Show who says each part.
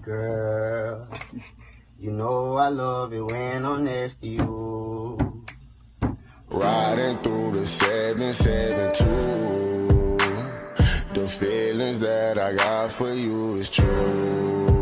Speaker 1: Girl, you know I love it when I'm next to you.
Speaker 2: Riding through the 772. The feelings that I got for you is true.